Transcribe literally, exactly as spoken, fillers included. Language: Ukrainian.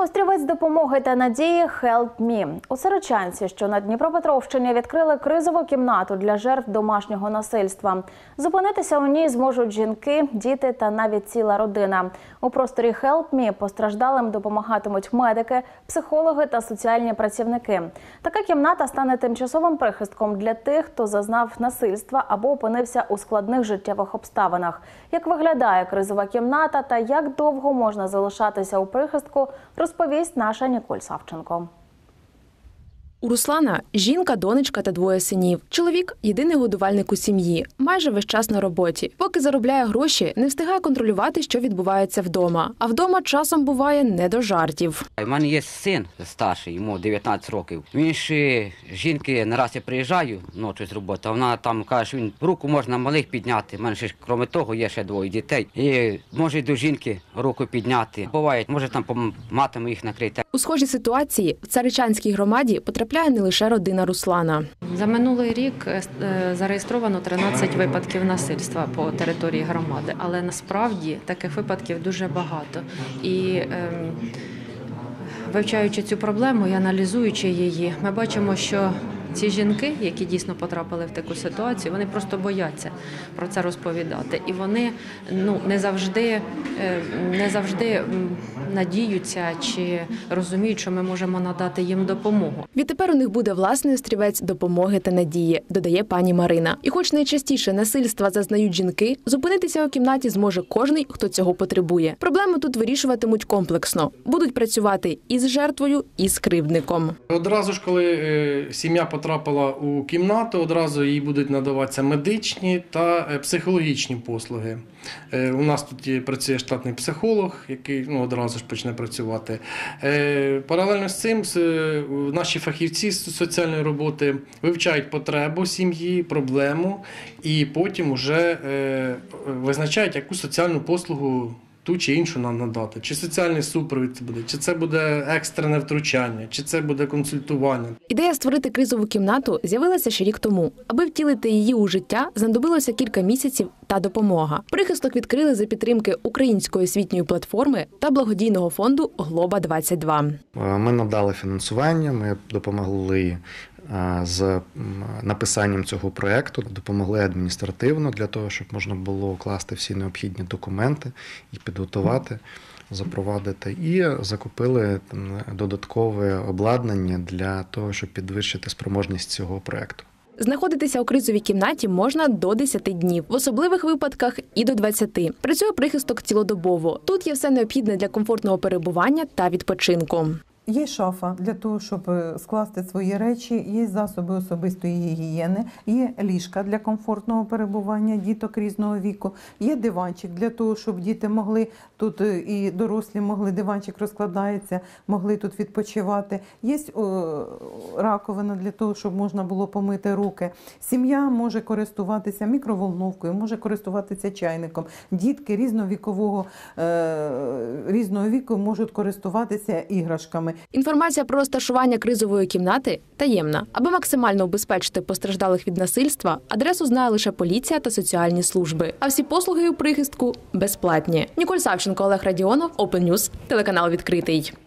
Острівець допомоги та надії «Help Me». У Саричанці, що на Дніпропетровщині, відкрили кризову кімнату для жертв домашнього насильства. Зупинитися у ній зможуть жінки, діти та навіть ціла родина. У просторі «Help Me» постраждалим допомагатимуть медики, психологи та соціальні працівники. Така кімната стане тимчасовим прихистком для тих, хто зазнав насильства або опинився у складних життєвих обставинах. Як виглядає кризова кімната та як довго можна залишатися у прихистку, розповість наша Ніколь Савченко. У Руслана – жінка, донечка та двоє синів. Чоловік – єдиний годувальник у сім'ї, майже весь час на роботі. Поки заробляє гроші, не встигає контролювати, що відбувається вдома. А вдома часом буває не до жартів. У мене є син старший, йому дев'ятнадцять років. Він ще жінки, не раз я приїжджаю ночі з роботи, а вона там каже, що він руку можна малих підняти. У мене ще, крім того, є ще двоє дітей. І може до жінки руку підняти. Буває, може там матами їх накрити. У схожій ситуації в Царичанській громаді потрапляє не лише родина Руслана. За минулий рік зареєстровано тринадцять випадків насильства по території громади, але насправді таких випадків дуже багато. І ем, вивчаючи цю проблему і аналізуючи її, ми бачимо, що ці жінки, які дійсно потрапили в таку ситуацію, вони просто бояться про це розповідати. І вони ну, не завжди, не завжди надіються чи розуміють, що ми можемо надати їм допомогу. Відтепер у них буде власний острівець допомоги та надії, додає пані Марина. І хоч найчастіше насильства зазнають жінки, зупинитися у кімнаті зможе кожний, хто цього потребує. Проблему тут вирішуватимуть комплексно. Будуть працювати і з жертвою, і з кривдником. Одразу ж, коли е, сім'я потрапила у кімнату, одразу їй будуть надаватися медичні та психологічні послуги. Е, у нас тут працює штатний психолог, який ну, одразу ж почне працювати. Е, паралельно з цим е, наші фахівці з соціальної роботи вивчають потребу сім'ї, проблему і потім вже е, визначають, яку соціальну послугу ту чи іншу нам надати. Чи соціальний супровід це буде, чи це буде екстрене втручання, чи це буде консультування. Ідея створити кризову кімнату з'явилася ще рік тому. Аби втілити її у життя, знадобилося кілька місяців та допомога. Прихисток відкрили за підтримки Української освітньої платформи та благодійного фонду Глоба двадцять два. Ми надали фінансування, ми допомогли з написанням цього проєкту, допомогли адміністративно для того, щоб можна було укласти всі необхідні документи і підготувати, запровадити. І закупили додаткове обладнання для того, щоб підвищити спроможність цього проєкту. Знаходитися у кризовій кімнаті можна до десяти днів, в особливих випадках і до двадцяти. Працює прихисток цілодобово. Тут є все необхідне для комфортного перебування та відпочинку. Є шафа для того, щоб скласти свої речі, є засоби особистої гігієни, є ліжка для комфортного перебування діток різного віку, є диванчик для того, щоб діти могли, тут і дорослі могли, диванчик розкладається, могли тут відпочивати, є раковина для того, щоб можна було помити руки. Сім'я може користуватися мікроволновкою, може користуватися чайником. Дітки різновікового, різного віку можуть користуватися іграшками. Інформація про розташування кризової кімнати таємна. Аби максимально убезпечити постраждалих від насильства, адресу знає лише поліція та соціальні служби. А всі послуги у прихистку безплатні. Ніколь Савченко, Олег Радіонов, Open News, телеканал «Відкритий».